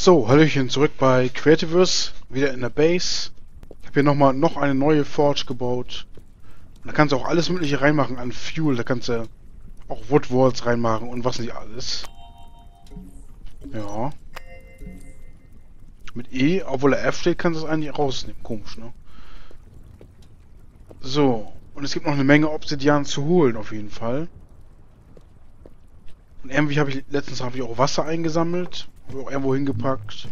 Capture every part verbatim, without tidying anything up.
So, Hallöchen, zurück bei Creativus, wieder in der Base. Ich habe hier nochmal noch eine neue Forge gebaut. Und da kannst du auch alles mögliche reinmachen an Fuel. Da kannst du auch Woodwalls reinmachen und was nicht alles. Ja. Mit E, obwohl er F steht, kannst du es eigentlich rausnehmen. Komisch, ne? So, und es gibt noch eine Menge Obsidian zu holen, auf jeden Fall. Und irgendwie habe ich, letztens habe ich auch Wasser eingesammelt. Habe ich auch irgendwo hingepackt.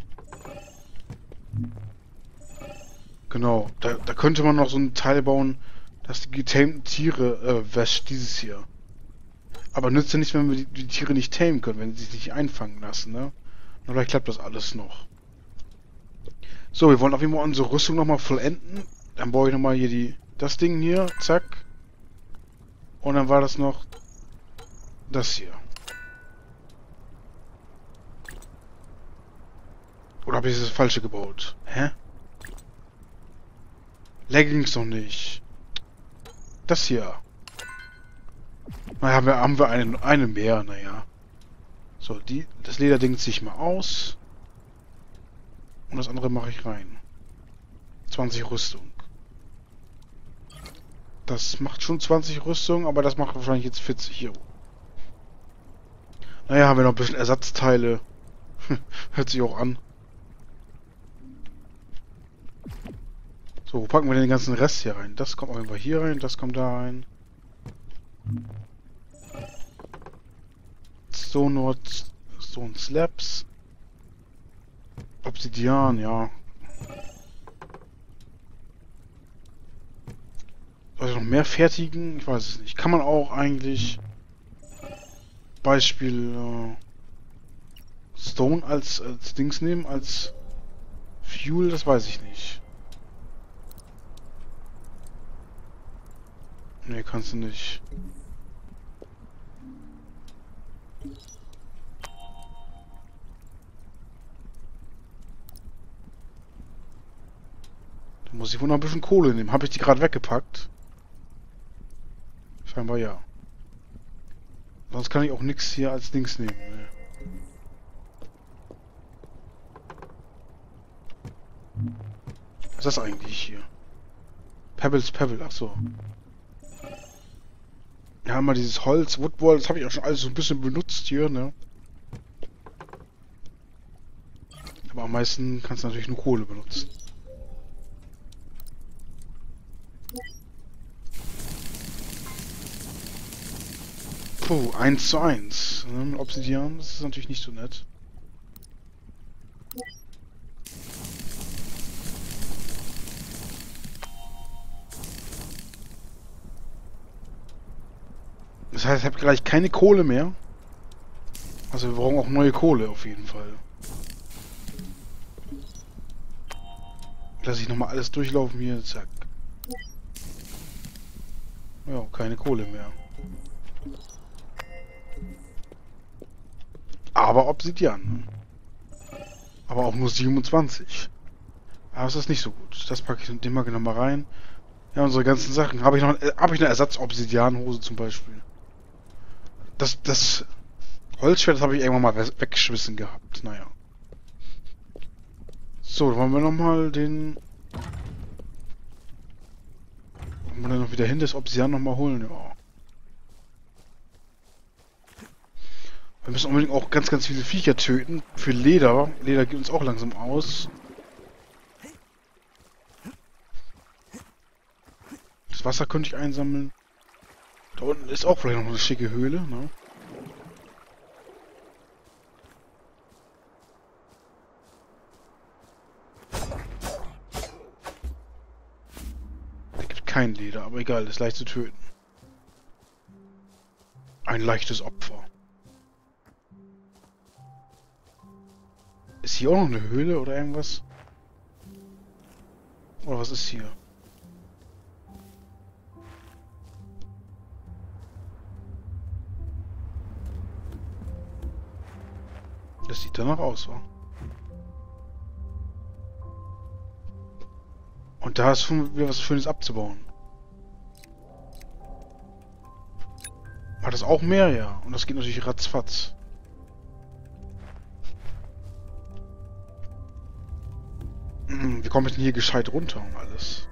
Genau, da, da könnte man noch so ein Teil bauen, dass die getamten Tiere äh, wäscht, dieses hier. Aber nützt ja nichts, wenn wir die, die Tiere nicht tamen können, wenn sie sich nicht einfangen lassen, ne? Und vielleicht klappt das alles noch. So, wir wollen auf jeden Fall unsere Rüstung nochmal vollenden. Dann baue ich nochmal hier die, das Ding hier, zack. Und dann war das noch das hier. Oder habe ich das falsche gebaut? Hä? Leggings noch nicht. Das hier. Na, haben wir, haben wir eine, eine mehr, naja. So, die, das Lederding ziehe ich mal aus. Und das andere mache ich rein. zwanzig Rüstung. Das macht schon zwanzig Rüstung, aber das macht wahrscheinlich jetzt vierzig hier. Naja, haben wir noch ein bisschen Ersatzteile. Hört sich auch an. So, wo packen wir den ganzen Rest hier rein? Das kommt auf jeden Fall hier rein, das kommt da rein. Stone, Stone Slabs. Obsidian, ja. Soll ich noch mehr fertigen? Ich weiß es nicht. Kann man auch eigentlich Beispiel äh, Stone als, als Dings nehmen, als Fuel? Das weiß ich nicht. Nee, kannst du nicht. Da muss ich wohl noch ein bisschen Kohle nehmen. Habe ich die gerade weggepackt? Scheinbar ja. Sonst kann ich auch nichts hier als Dings nehmen. Ne? Was ist das eigentlich hier? Pebbles Pebble, ach so. Ja, haben wir dieses Holz, Woodwall, das habe ich auch schon alles so ein bisschen benutzt hier, ne? Aber am meisten kannst du natürlich nur Kohle benutzen. Puh, eins zu eins. Ne? Mit Obsidian, das ist natürlich nicht so nett. Das heißt, ich habe gleich keine Kohle mehr. Also wir brauchen auch neue Kohle auf jeden Fall. Lass ich nochmal alles durchlaufen hier, zack. Ja, keine Kohle mehr. Aber Obsidian. Ne? Aber auch nur siebenundzwanzig. Aber das ist nicht so gut. Das packe ich den mal nochmal rein. Ja, unsere ganzen Sachen. Habe ich noch äh, habe ich eine Ersatz-Obsidian-Hose zum Beispiel. Das, das Holzschwert das habe ich irgendwann mal weggeschmissen gehabt. Naja. So, dann wollen wir nochmal den... Wollen wir dann noch wieder hin, das Obsidian nochmal holen? Ja. Wir müssen unbedingt auch ganz, ganz viele Viecher töten. Für Leder. Leder geht uns auch langsam aus. Das Wasser könnte ich einsammeln. Da unten ist auch vielleicht noch eine schicke Höhle, ne? Da gibt kein Leder, aber egal, ist leicht zu töten. Ein leichtes Opfer. Ist hier auch noch eine Höhle oder irgendwas? Oder was ist hier? Das sieht danach aus, wa? Und da ist schon wieder was Schönes abzubauen. War das auch mehr? Ja. Und das geht natürlich ratzfatz. Wie komme ich denn hier gescheit runter und alles?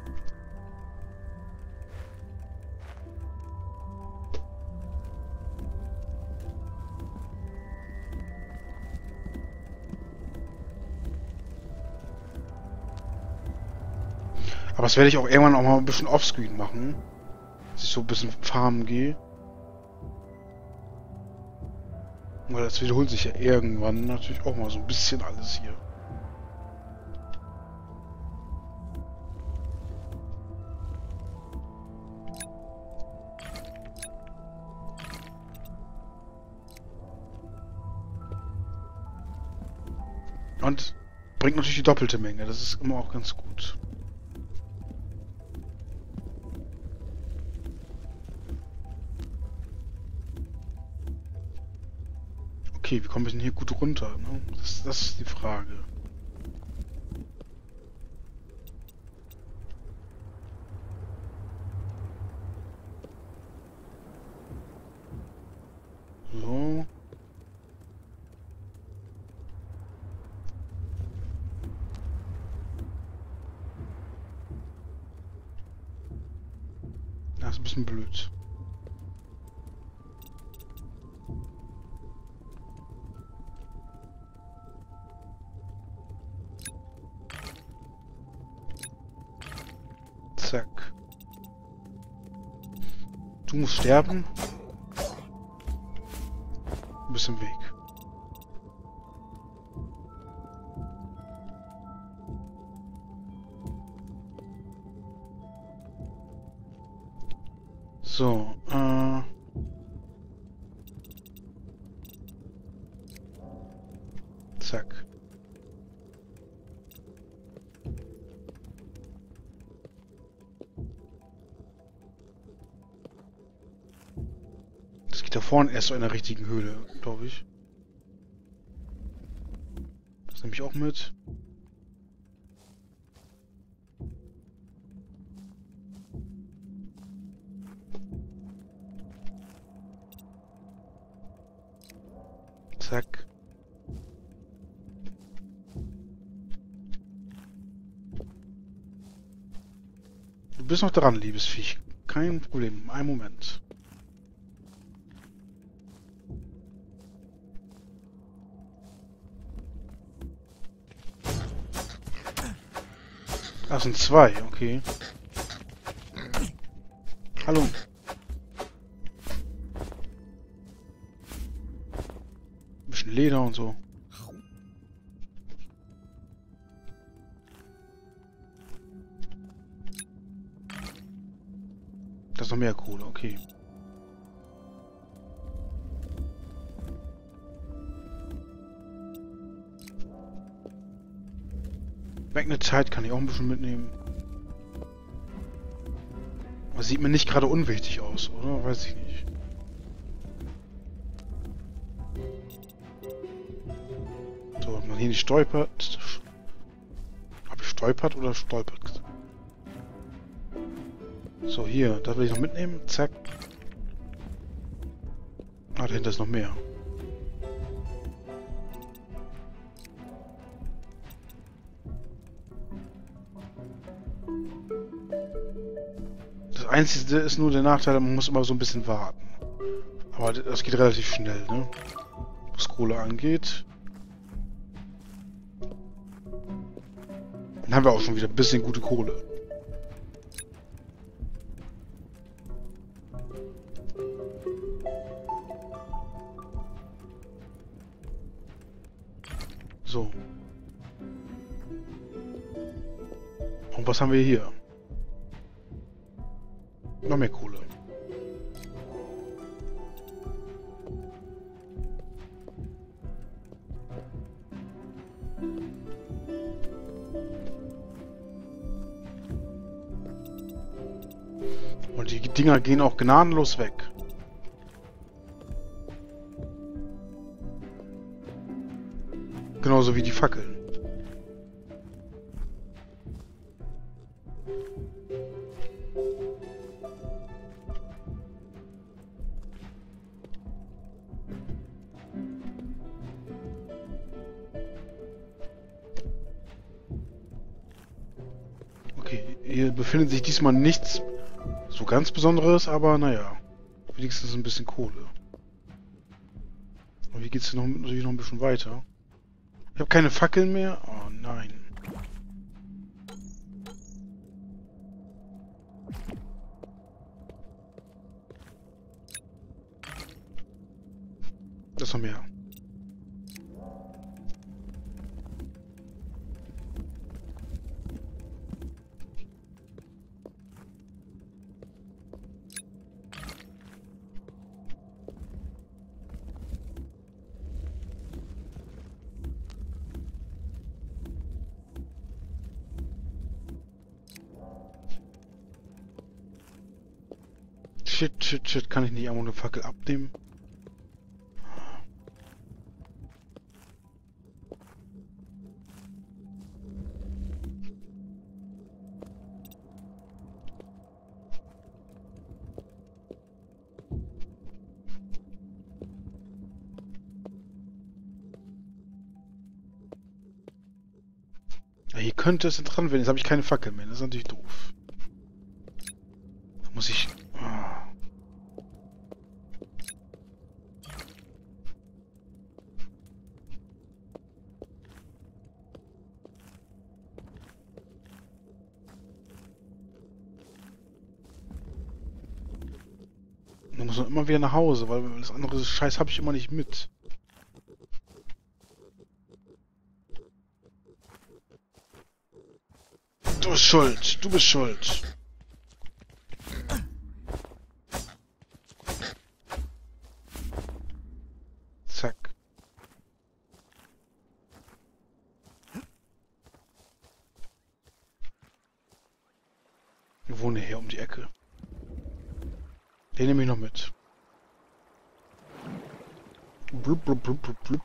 Aber das werde ich auch irgendwann auch mal ein bisschen offscreen machen. Dass ich so ein bisschen farmen gehe. Weil das wiederholt sich ja irgendwann natürlich auch mal so ein bisschen alles hier. Und bringt natürlich die doppelte Menge. Das ist immer auch ganz gut. Okay, wie komme ich denn hier gut runter? Ne? Das, das ist die Frage. So. Das ist ein bisschen blöd. Zack. Du musst sterben. Du bist im Weg. So, äh... Zack. Das geht da vorne erst so in der richtigen Höhle, glaube ich. Das nehme ich auch mit. Zack. Du bist noch dran, liebes Viech. Kein Problem. Einen Moment. Ah, sind zwei, okay. Hallo. Ein bisschen Leder und so. Das ist noch mehr Kohle, okay. Magnetzeit kann ich auch ein bisschen mitnehmen. Aber sieht mir nicht gerade unwichtig aus, oder? Weiß ich nicht. So, wenn man hier nicht stolpert. Hab ich stolpert oder stolpert gesagt? So, hier, da will ich noch mitnehmen. Zack. Ah, dahinter ist noch mehr. Das Einzige ist nur der Nachteil, man muss immer so ein bisschen warten. Aber das geht relativ schnell, ne? Was Kohle angeht. Dann haben wir auch schon wieder ein bisschen gute Kohle. So. Und was haben wir hier? Noch mehr Kohle. Und die Dinger gehen auch gnadenlos weg. Genauso wie die Fackeln. Hier befindet sich diesmal nichts so ganz Besonderes, aber naja. Wenigstens ein bisschen Kohle. Und wie geht's denn noch, natürlich noch ein bisschen weiter? Ich habe keine Fackeln mehr. Oh nein. Das noch mehr. Shit, shit, shit. Kann ich nicht irgendwo eine Fackel abnehmen? Ja, hier könnte es dran werden. Jetzt habe ich keine Fackel mehr. Das ist natürlich doof. Da muss ich... Ah. Da muss man immer wieder nach Hause, weil das andere Scheiß habe ich immer nicht mit. Du bist schuld. Du bist schuld. Zack. Ich wohne hier um die Ecke. Den nehme ich noch mit. Blub, blub, blub, blub, blub.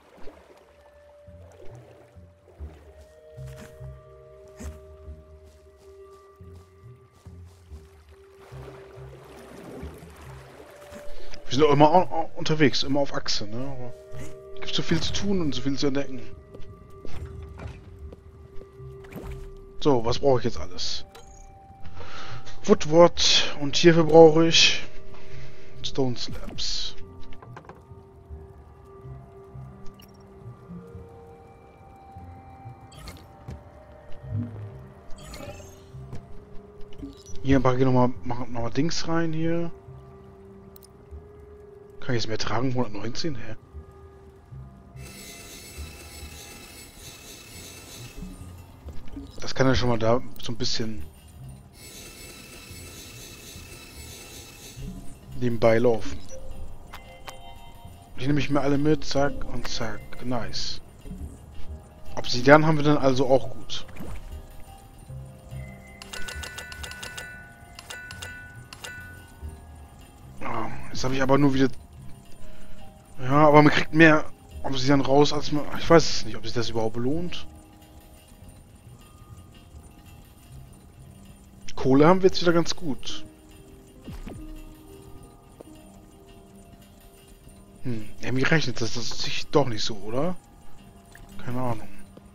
Wir sind auch immer unterwegs, immer auf Achse, ne? Aber es gibt so viel zu tun und so viel zu entdecken. So, was brauche ich jetzt alles? Woodward und hierfür brauche ich Stone Slabs. Hier packe ich nochmal noch mal Dings rein hier. Kann ich jetzt mehr tragen? hundertneunzehn? Hä? Das kann ja schon mal da so ein bisschen nebenbei laufen. Die nehme ich mir alle mit, zack und zack. Nice. Obsidian haben wir dann also auch gut. Ah, jetzt habe ich aber nur wieder... Ja, aber man kriegt mehr Obsidian raus, als man... Ich weiß es nicht, ob sich das überhaupt lohnt. Kohle haben wir jetzt wieder ganz gut. Hm, irgendwie rechnet das, das sich doch nicht so, oder? Keine Ahnung.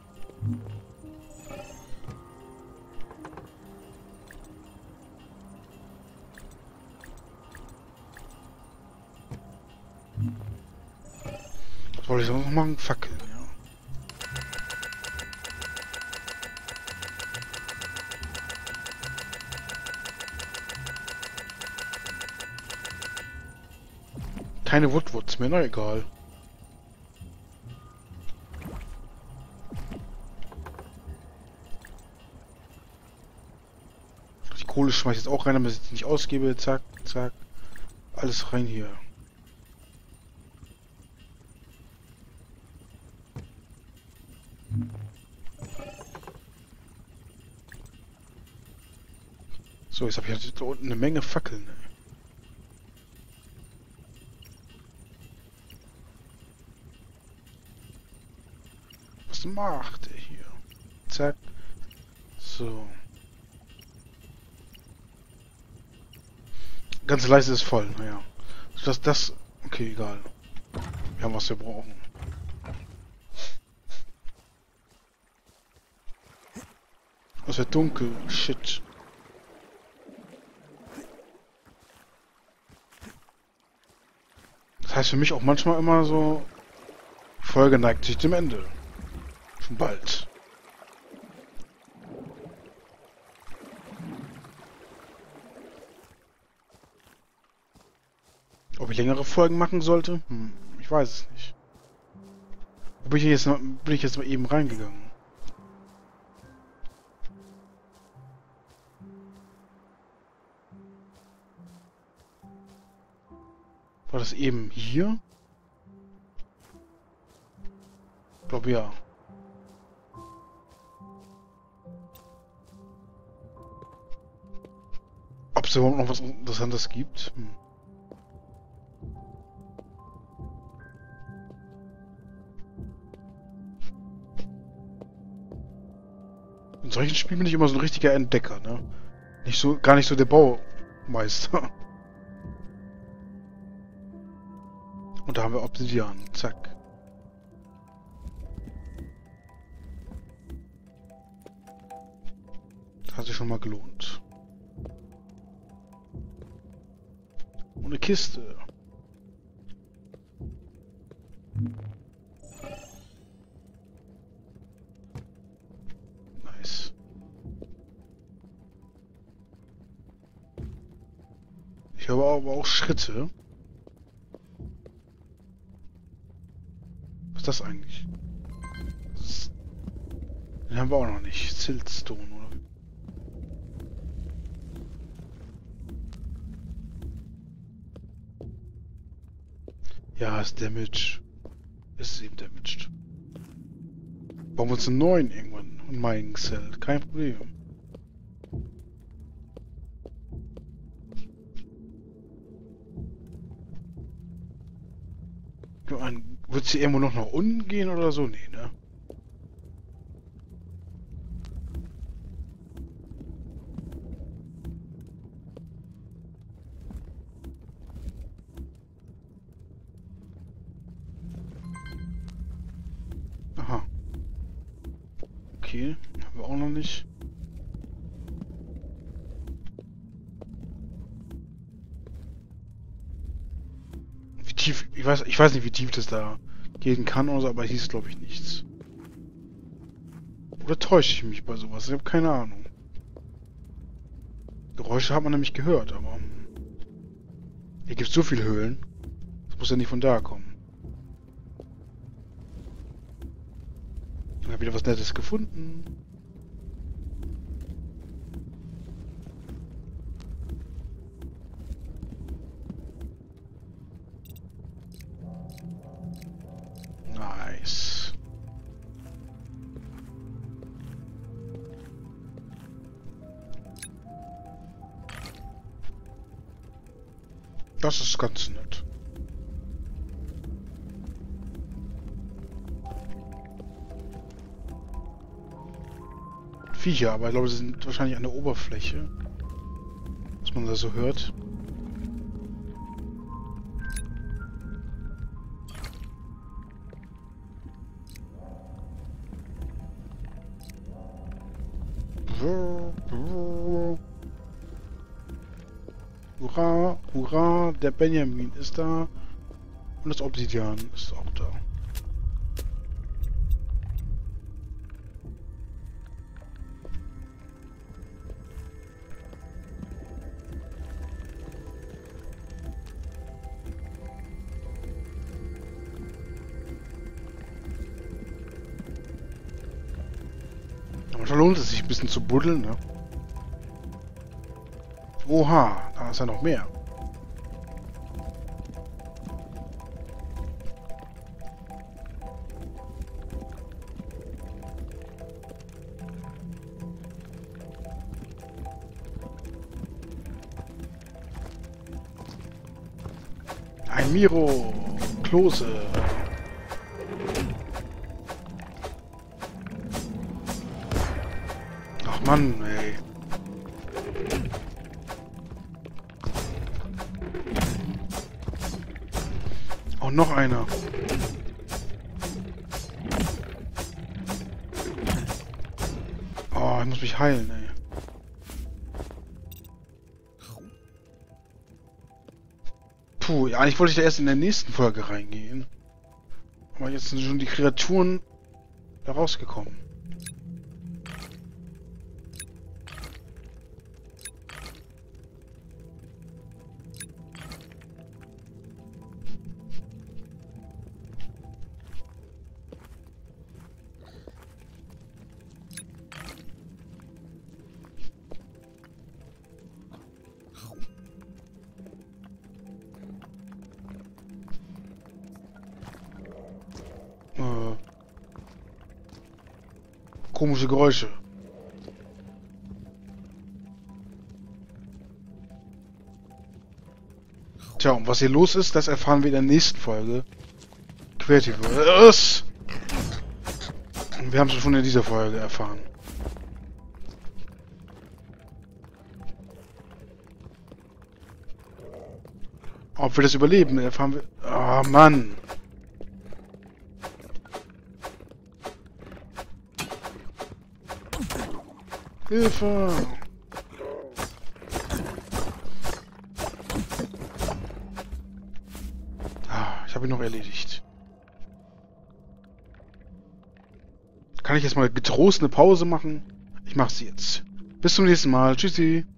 Was wollte ich sonst noch machen? Fackeln, ja. Keine Woodwoods mehr, na egal. Die Kohle schmeißt jetzt auch rein, damit ich es nicht ausgebe. Zack, zack. Alles rein hier. So, jetzt habe ich da unten eine Menge Fackeln. Was macht er hier? Zack. So. Ganze Leiste ist voll, naja. Das, das, okay, egal. Wir haben, was wir brauchen. Es wird dunkel, shit. heißt für mich auch manchmal immer so, die Folge neigt sich dem Ende. Schon bald. Ob ich längere Folgen machen sollte? Hm, ich weiß es nicht. Wo bin ich jetzt, noch, bin ich jetzt mal eben reingegangen? War das eben hier? Ich glaube ja. Ob es überhaupt noch was Interessantes gibt? Hm. In solchen Spielen bin ich immer so ein richtiger Entdecker, ne? Nicht so, gar nicht so der Baumeister. Und da haben wir Obsidian. Zack. Das hat sich schon mal gelohnt. Und eine Kiste. Nice. Ich höre aber auch Schritte. Was ist das eigentlich? Das ist... Den haben wir auch noch nicht. Siltstone, oder? Ja, ist damaged. Ist eben damaged. Bauen wir uns einen neuen irgendwann. Und Mining Cell. Kein Problem. Wird sie irgendwo noch nach unten gehen oder so? Nee, ne? Aha. Okay, haben wir auch noch nicht. Wie tief, ich weiß, ich weiß nicht, wie tief das da gehen kann oder so, aber hieß glaube ich nichts. Oder täusche ich mich bei sowas? Ich habe keine Ahnung. Geräusche hat man nämlich gehört, aber hm, hier gibt es so viele Höhlen. Das muss ja nicht von da kommen. Ich habe wieder was Nettes gefunden. Nice. Das ist ganz nett. Viecher, aber ich glaube, sie sind wahrscheinlich an der Oberfläche. Was man da so hört. Hurra, hurra, der Benjamin ist da. Und das Obsidian ist auch da. Manchmal lohnt es sich ein bisschen zu buddeln, ne? Oha, da ist ja noch mehr. Ein Miro, Klose. Ach Mann, ey. Oh, noch einer. Oh, ich muss mich heilen, ey. Puh, ja, eigentlich wollte ich da erst in der nächsten Folge reingehen. Aber jetzt sind schon die Kreaturen da rausgekommen. Äh, komische Geräusche. Tja, und was hier los ist, das erfahren wir in der nächsten Folge. Quertiverse. Wir haben es schon in dieser Folge erfahren. Ob wir das überleben, erfahren wir... Ah, oh, Mann. Hilfe! Ah, ich habe ihn noch erledigt. Kann ich jetzt mal getrost eine Pause machen? Ich mache sie jetzt. Bis zum nächsten Mal. Tschüssi.